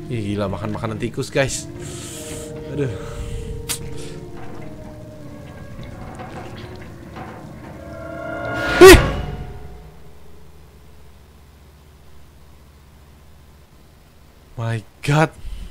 Ih, gila, makan makanan tikus guys. Aduh. Ih! My God.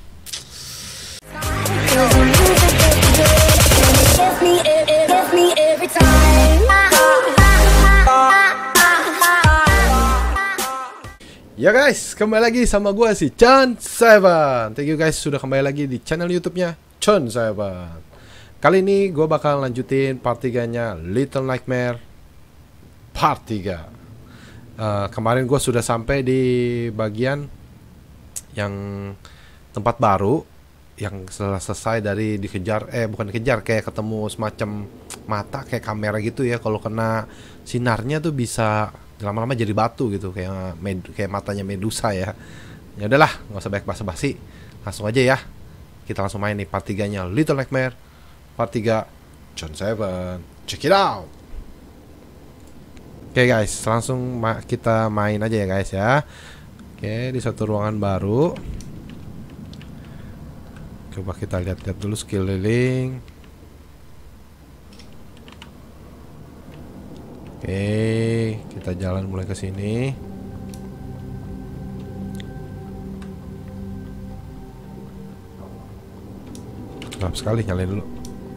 Ya guys, kembali lagi sama gue si Chon7. Thank you guys sudah kembali lagi di channel YouTube-nya Chon7. Kali ini gue bakal lanjutin part 3-nya Little Nightmare part 3. Kemarin gue sudah sampai di bagian yang tempat baru, yang selesai dari dikejar, bukan dikejar, kayak ketemu semacam mata kayak kamera gitu ya. Kalau kena sinarnya tuh bisa lama-lama jadi batu gitu, kayak matanya Medusa ya. Ya udahlah, nggak usah banyak basa-basi, langsung aja ya. Kita langsung main nih part 3-nya Little Nightmare part 3 Chon7. Check it out. Oke guys, langsung kita main aja ya guys ya. Oke, di satu ruangan baru. Coba kita lihat-lihat dulu sekeliling. Oke, kita jalan mulai ke sini. Gelap sekali, nyalain dulu.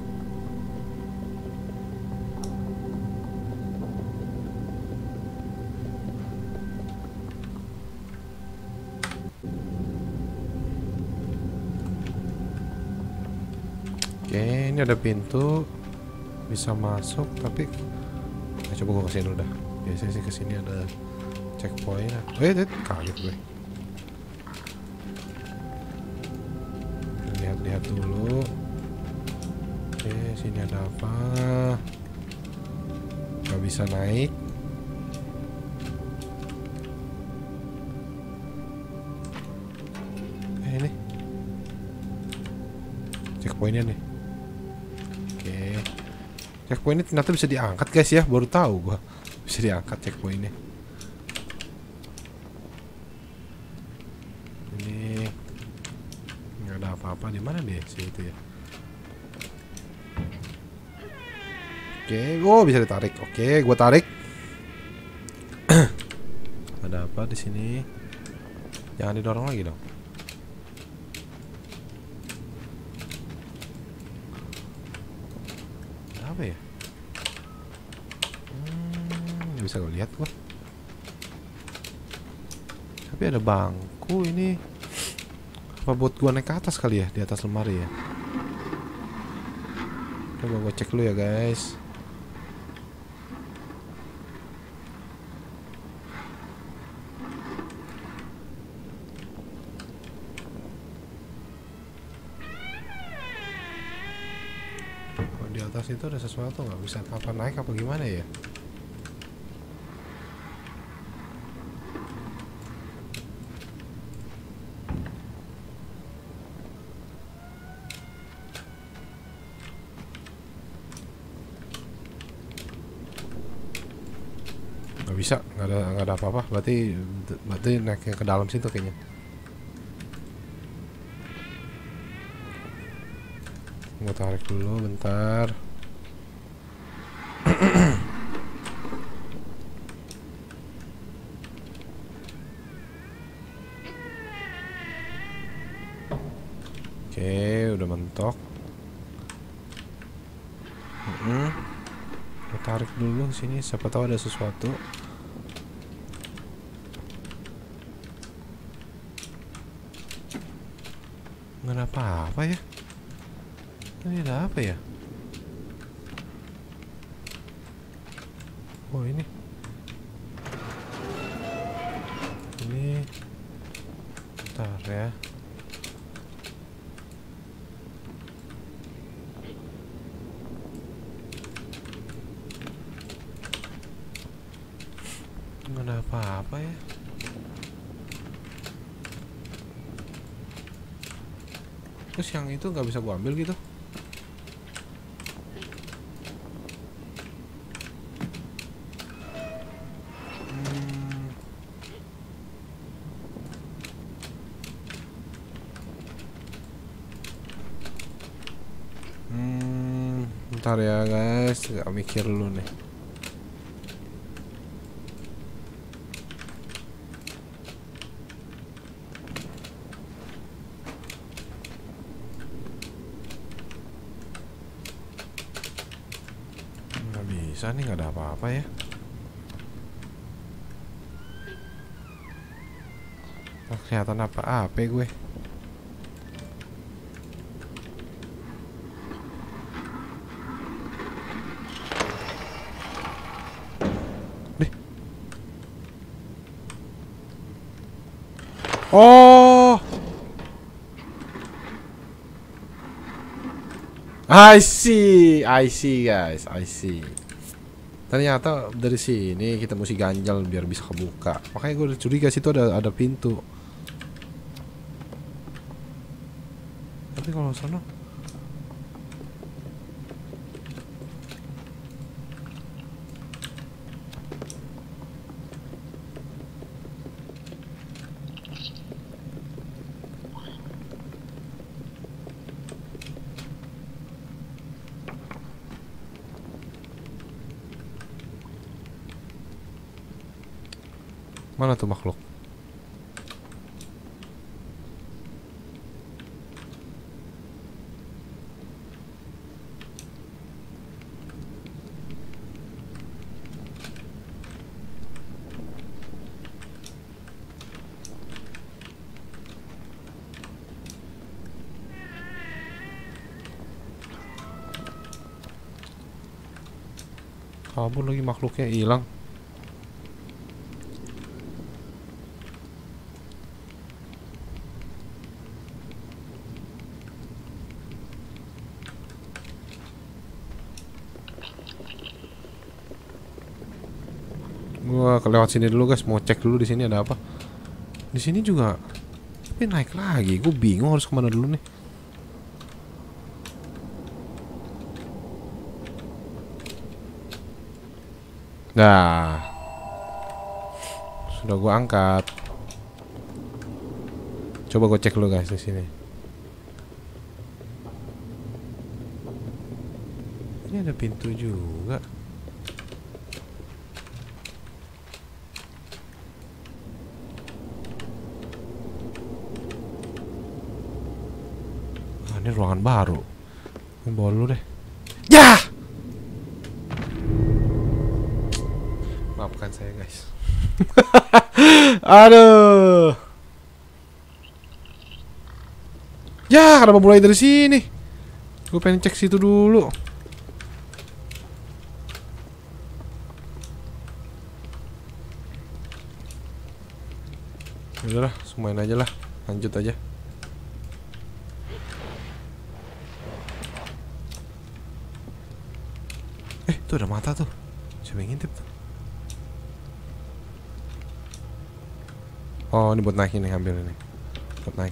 Oke, ini ada pintu bisa masuk, tapi coba gue kesini udah. Biasanya sih kesini ada checkpoint. Kaget gue. Lihat-lihat dulu. Oke, sini ada apa? Gak bisa naik. Ini checkpointnya nih. Oke, checkpointnya ternyata bisa diangkat guys ya, baru tahu gua bisa diangkat checkpointnya. Ini nggak ada apa-apa, di mana deh sih itu ya? Oke, gua bisa ditarik. Oke, gua tarik. Ada apa di sini? Jangan didorong lagi dong. Apa ya? Nggak bisa gue lihat gua. Tapi ada bangku ini. Apa buat gua naik ke atas kali ya, di atas lemari ya? Coba gua cek dulu ya guys. Di atas itu ada sesuatu, nggak bisa apa naik apa gimana ya? Nggak bisa, nggak ada apa-apa. Berarti naik ke dalam situ kayaknya. Gue tarik dulu bentar. Oke, udah mentok. Gue tarik dulu sini, siapa tahu ada sesuatu. Nggak ada apa-apa ya. Ini ada apa ya? Oh ini. Ini. Bentar ya. Nggak ada apa-apa ya. Terus yang itu nggak bisa gua ambil gitu. Bentar ya guys, gak mikir dulu nih. Nggak bisa nih, nggak ada apa-apa ya. Nggak kelihatan apa-apa gue. Oh, I see guys, I see. Ternyata dari sini kita mesti ganjal biar bisa kebuka. Makanya gue udah curiga situ ada pintu. Tapi kalau sana mana tuh makhluk? Kabur lagi makhluknya, hilang. Gua kelewat sini dulu guys, mau cek dulu di sini ada apa. Di sini juga, tapi naik lagi. Gue bingung harus kemana dulu nih. Nah, sudah gua angkat. Coba gue cek dulu guys di sini. Ini ada pintu juga. Ini ruangan baru. Ini bawa dulu deh. Ya! Maafkan saya guys. Aduh. Ya, kenapa mulai dari sini? Gue pengen cek situ dulu. Udahlah, semuain aja lah. Lanjut aja. Tuh ada mata tuh. Siapa yang ngintip tuh? Oh, ini buat naik ini, ambil ini. Buat naik.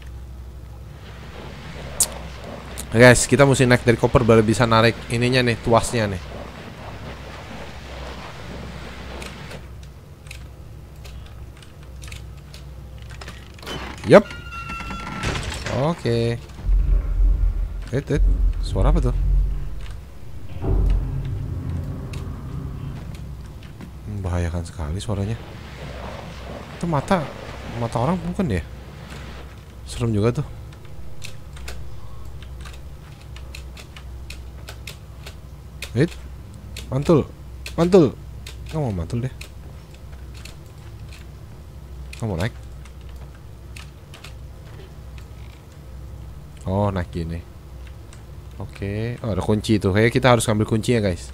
Guys, kita mesti naik dari koper baru bisa narik ininya nih, tuasnya nih. Yup. Oke. Suara apa tuh? Membahayakan sekali suaranya. Itu mata orang bukan ya? Serem juga tuh. Mantul. Nggak mau mantul deh. Nggak mau naik. Oh, naik gini. Oke. Oh, ada kunci tuh. Kayaknya kita harus ngambil kuncinya guys.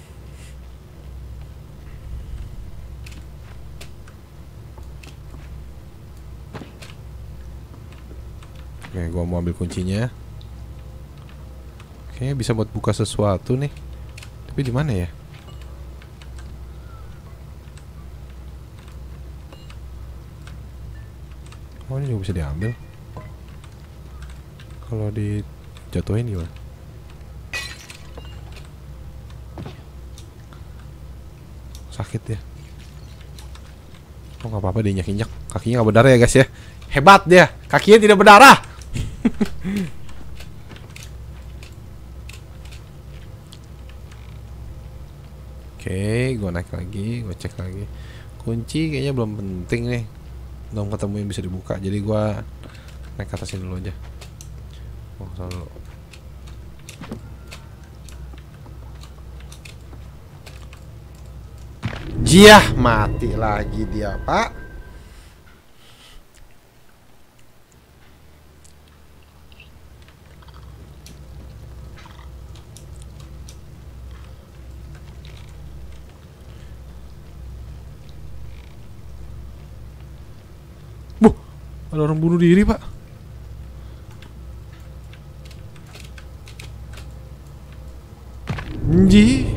Oke, gua mau ambil kuncinya. Kayaknya bisa buat buka sesuatu nih. Tapi di mana ya? Oh, ini juga bisa diambil. Kalau dijatuhin gimana? Sakit ya. Oh, nggak apa-apa, diinjak-injak. Kakinya nggak berdarah ya guys ya. Hebat dia, kakinya tidak berdarah. Oke, gue naik lagi, gue cek lagi. Kunci kayaknya belum penting nih. Belum ketemu yang bisa dibuka, jadi gue naik ke atas dulu aja. Oh, salah dulu. Jiah, mati lagi dia, Pak. Buh, ada orang bunuh diri, Pak. Nji.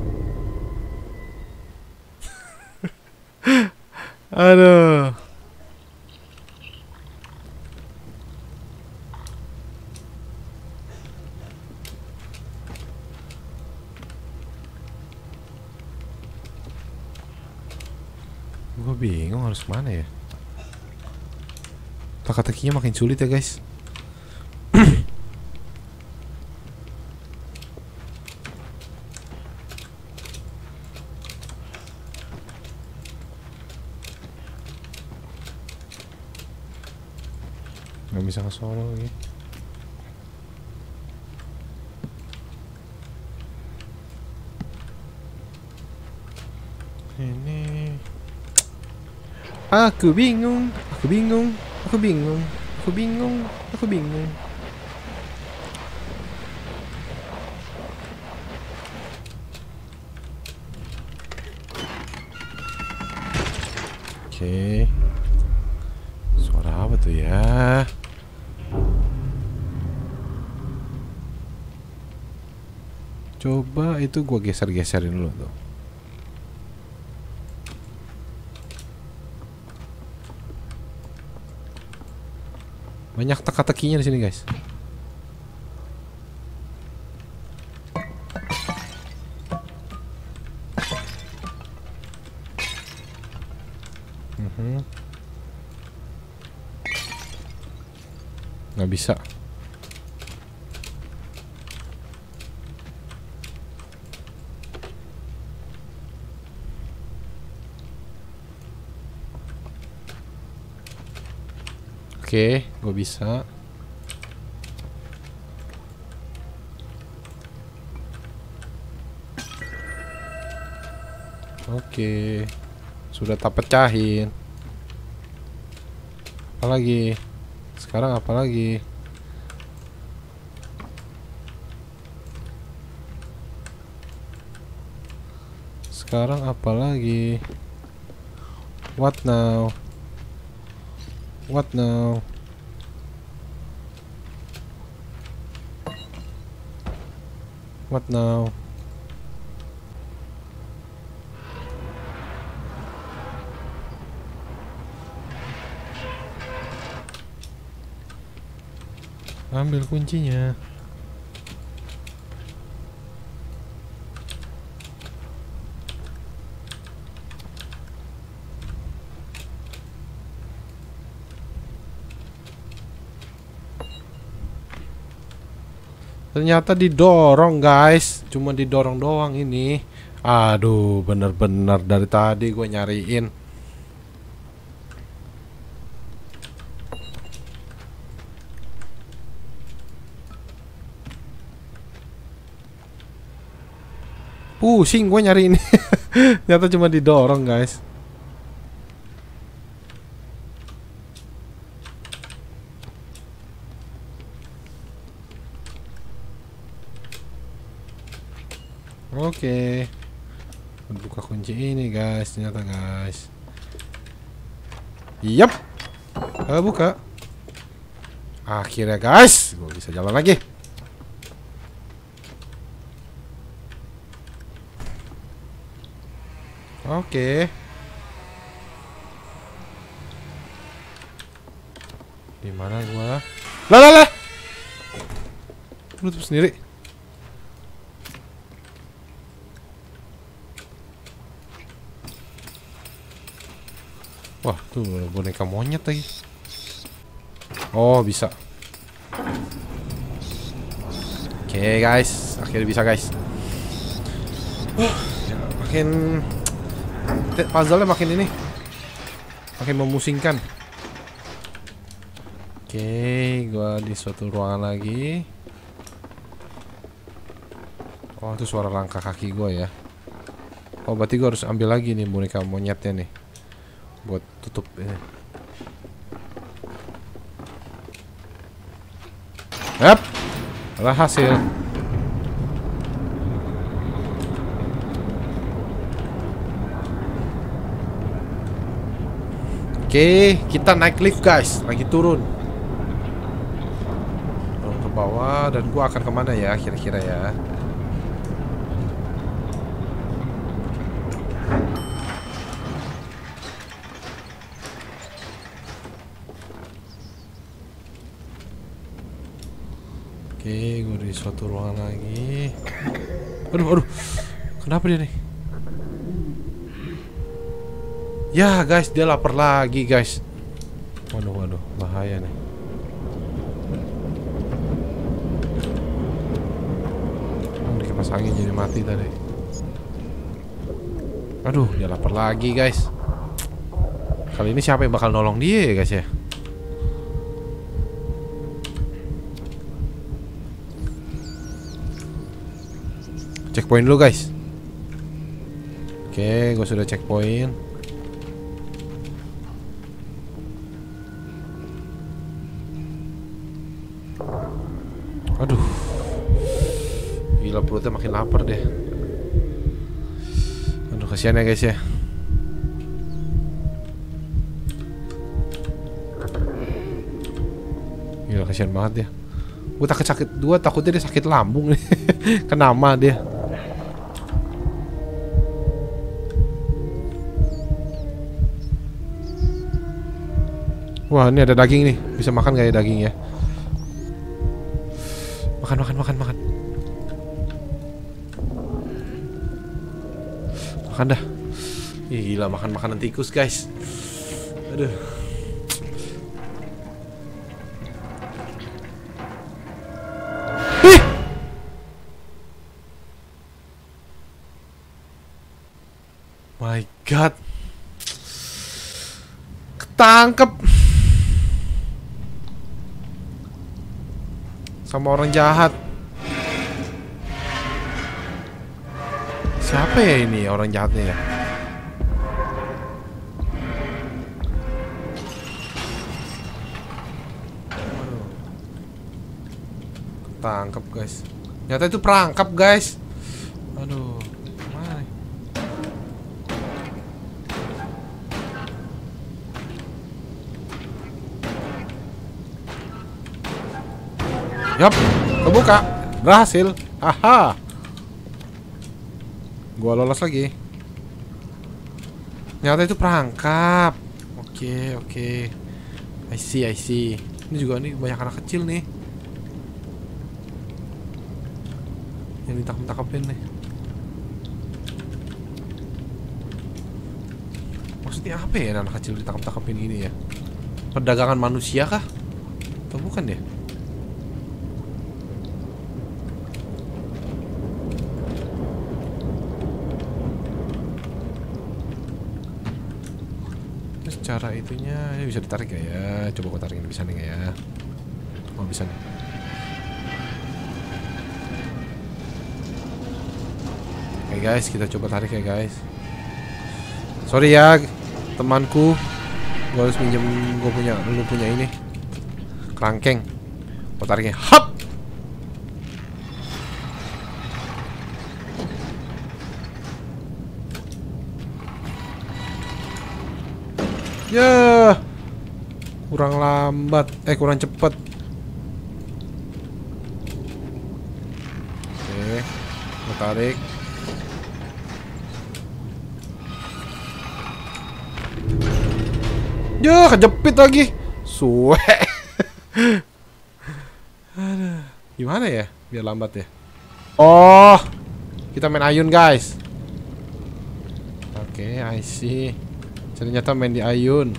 Aduh. Gue bingung harus kemana ya. Teka-tekinya makin sulit ya guys. Gak bisa ke solo lagi. Ini aku bingung, aku bingung, aku bingung, aku bingung, aku bingung. Oke. Suara apa tuh ya? Coba itu gua geser-geserin dulu tuh. Banyak teka-tekinya di sini, guys. Nggak bisa. Oke, gue bisa. Oke, sudah tak pecahin. Apa lagi? Sekarang apa lagi? Sekarang apa lagi? What now? What now? What now? Ambil kuncinya. Ternyata didorong guys. Cuma didorong doang ini. Aduh, bener-bener dari tadi gue nyariin. Pusing gue nyariin. Ternyata cuma didorong guys. Oke. Buka kunci ini guys, ternyata guys. Yap. Buka. Akhirnya guys, gue bisa jalan lagi. Oke. Di mana gua? Lah. Tutup sendiri. Wah, tuh boneka monyet lagi. Oh, bisa. Oke, guys. Akhirnya bisa, guys. Makin puzzle-nya makin ini, makin memusingkan. Oke, gua di suatu ruangan lagi. Oh, itu suara langkah kaki gua ya. Oh, berarti gua harus ambil lagi nih boneka monyetnya nih buat tutup ini. Yap, berhasil. Oke, kita naik lift guys, lagi turun. Turun ke bawah dan gua akan kemana ya kira-kira ya? Oke, gue di suatu ruangan lagi. Aduh, kenapa dia nih? Ya guys, dia lapar lagi guys. Waduh, bahaya nih. Di kipas angin jadi mati tadi. Aduh, dia lapar lagi guys. Kali ini siapa yang bakal nolong dia ya guys ya? Checkpoint dulu guys. Oke, gue sudah checkpoint. Aduh, gila perutnya makin lapar deh. Aduh, kasihan ya guys ya. Gila kasihan banget ya. Gue takutnya dia sakit lambung nih. Kenapa dia? Wah, ini ada daging nih. Bisa makan gak ya daging ya? Makan. Makan dah. Ih, gila makan makanan tikus guys. Aduh. Ih! My God. Ketangkep sama orang jahat. Siapa ya ini orang jahatnya ya? Ketangkep guys. Ternyata itu perangkap guys. Aduh, mana nih? Yap, kebuka. Berhasil. Aha. Gua lolos lagi. Ternyata itu perangkap. Oke. I see. Ini juga nih banyak anak kecil nih yang ditangkap-tangkapin nih. Maksudnya apa ya anak kecil ditangkap-tangkapin gini ya? Perdagangan manusia kah? Atau bukan ya? Cara itunya ini bisa ditarik gak ya? Coba gue tarikin, bisa nih gak ya? Oh bisa nih. Oke guys, kita coba tarik ya guys. Sorry ya temanku, gue harus minjem lu punya ini kerangkeng. Gue tariknya, hap. Ya, kurang lambat, kurang cepat. Oke, gue tarik. Ya, kejepit lagi. Suwe. Aduh, gimana ya biar lambat ya? Oh, kita main ayun guys. Oke, I see. Ternyata main di ayun.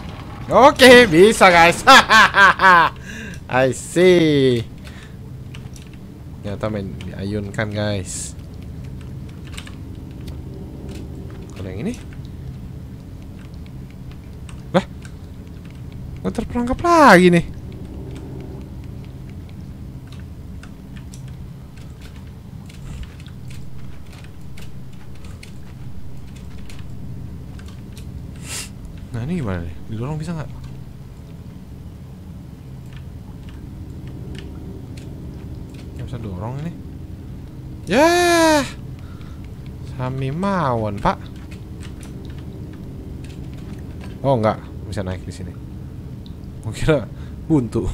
Oke, bisa guys. I see. Ternyata main diayunkan guys. Kalau yang ini, lah, gue terperangkap lagi nih. Nah ini gimana nih? Didorong bisa nggak? Nggak bisa dorong ini. Ya, Sami mawon pak. Oh nggak bisa naik di sini. Gue kira buntu.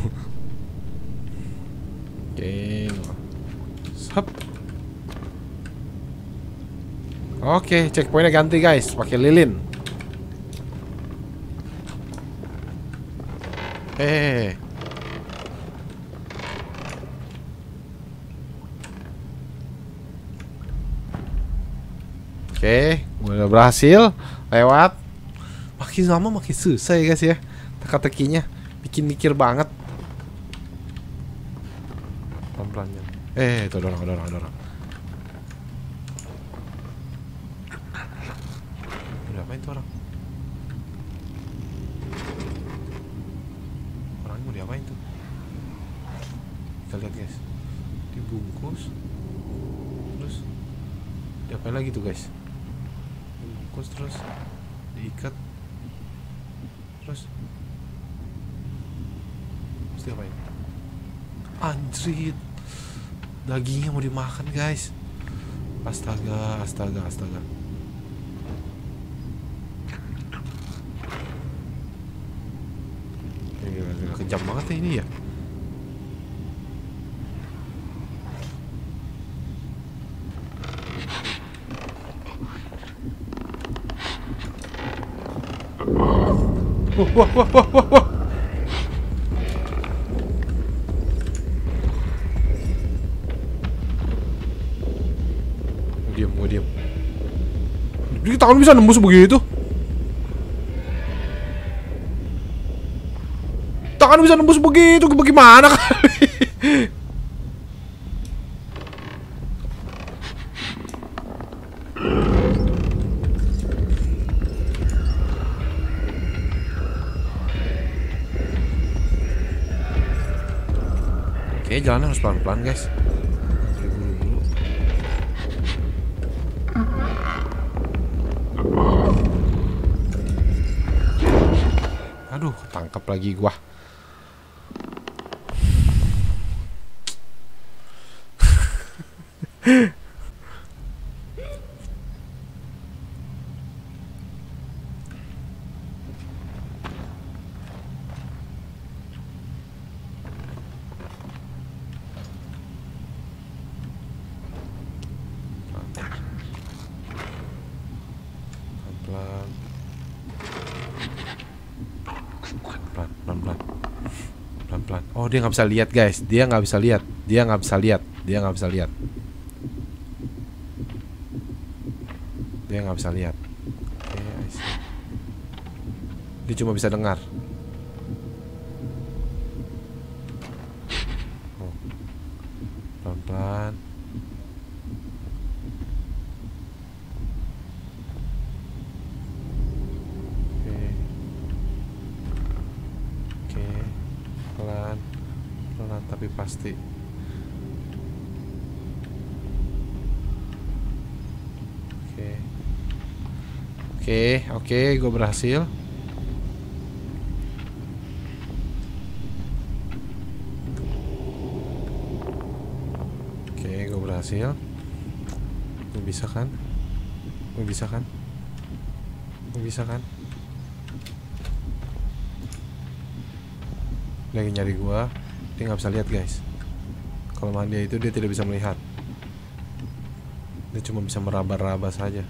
Oke, Sep. Oke, checkpointnya ganti guys, pakai lilin. Oke, udah berhasil lewat. Makin lama makin susah ya guys ya. Teka-tekinya bikin mikir banget. Pelan-pelan. Itu dorong. Udah apain tuh orang? Orangnya mau diapain tuh? Kita lihat guys. Dibungkus. Terus diapain lagi tuh guys? Dibungkus terus diikat. Terus diapain? Anjrit, dagingnya mau dimakan guys. Astaga. Gila, kejam banget ya ini ya. Wah. Gue diam. Jadi tangan bisa nembus begitu? Tangan bisa nembus begitu, bagaimana kali? Oke, jalannya harus pelan-pelan guys. Aduh, tangkap lagi gua. Pelan-pelan. Oh, dia nggak bisa lihat guys. Dia nggak bisa lihat. Dia nggak bisa lihat. Dia nggak bisa lihat. Oke, I see. Dia cuma bisa dengar. Oh. Pelan-pelan. Pelan tapi pasti. Oke, gue berhasil. Gue bisa kan? Lagi nyari gua. Dia nggak bisa lihat guys. Kalau dia itu dia tidak bisa melihat. Dia cuma bisa meraba-raba saja.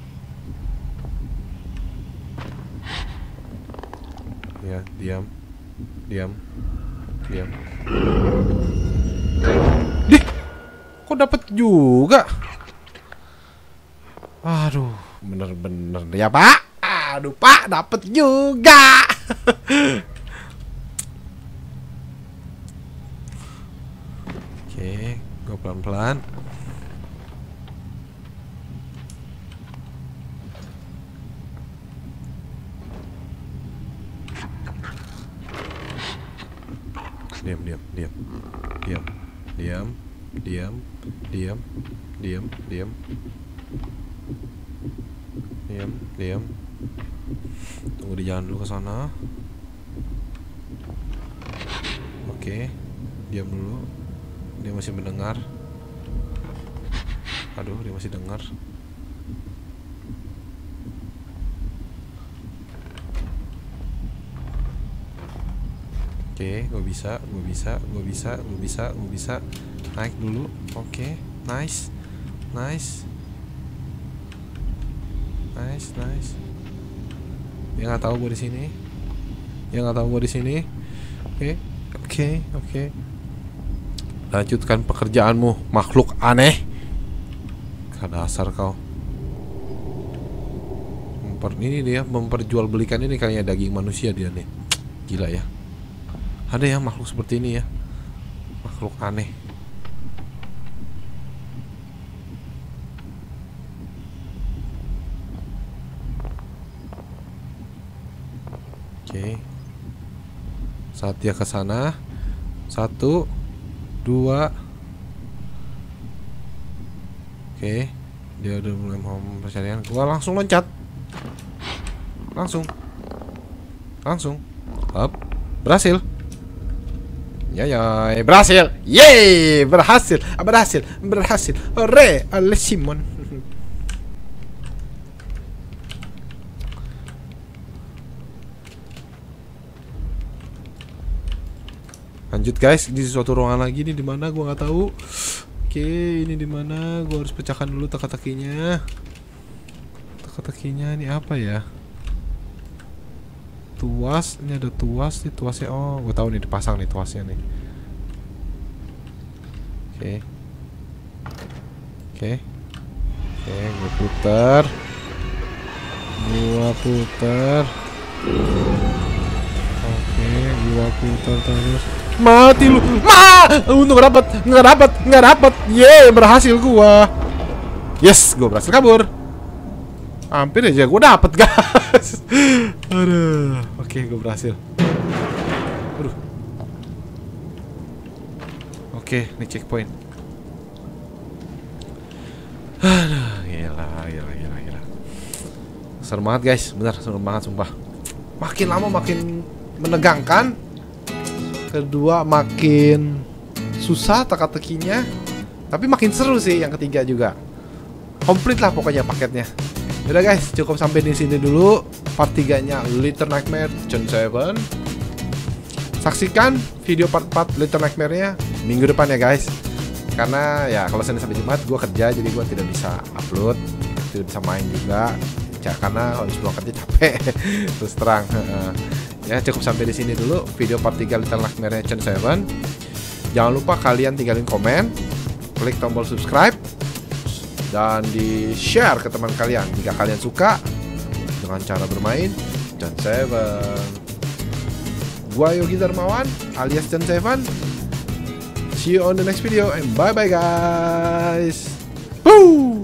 Ya, diam. Dih, kok dapat juga? Aduh, bener-bener ya pak. Aduh pak, dapat juga. Oke, gue pelan-pelan pelan-pelan. Diam. Tunggu di jalan dulu ke sana. Oke, diam dulu. Dia masih mendengar. Aduh, dia masih dengar. Oke, gue bisa. Naik dulu. Oke, nice. Dia nggak tahu gue di sini. Oke. Lanjutkan pekerjaanmu, makhluk aneh. Dasar kau. Ini dia memperjualbelikan ini kayaknya daging manusia dia nih. Gila ya. Ada ya makhluk seperti ini ya. Makhluk aneh. Oke. Saat dia ke sana. 1, 2. Oke. Dia udah mulai mau pencarian. Gua langsung loncat. Langsung. Up. Berhasil. Ya, berhasil. Yeay, berhasil. Hore, Ale Simon. Lanjut guys, di suatu ruangan lagi nih, di mana gua nggak tahu. Oke, ini di mana? Gua harus pecahkan dulu teka-tekinya. Teka-tekinya ini apa ya? Tuas, ini ada tuas nih, tuasnya. Oh, gue tahu nih, dipasang nih tuasnya nih. Oke, gue putar. Oke, gua putar terus. Mati lu. Untung nggak dapat. Yeay, berhasil gua. Yes, gua berhasil kabur. Hampir aja gue dapet guys. Aduh. Oke, gue berhasil. Aduh. Oke, ini checkpoint. Aduh, gila. Serem banget guys, benar serem banget sumpah. Makin lama makin menegangkan. Kedua makin susah teka-tekinya. Tapi makin seru sih yang ketiga juga. Komplit lah pokoknya paketnya. Udah guys, cukup sampai di sini dulu part 3-nya Little Nightmare John 7. Saksikan video part 4 Little Nightmare-nya minggu depan ya guys. Karena ya kalau Senin sampai Jumat gue kerja, jadi gue tidak bisa upload, tidak bisa main juga. Karena harus pulang kerja capek. Terus terang. Ya cukup sampai di sini dulu video part 3 Little Nightmare John 7. Jangan lupa kalian tinggalin komen, klik tombol subscribe, dan di-share ke teman kalian jika kalian suka dengan cara bermain John 7. Gua Yogi Darmawan alias John 7. See you on the next video and bye bye guys. Woo!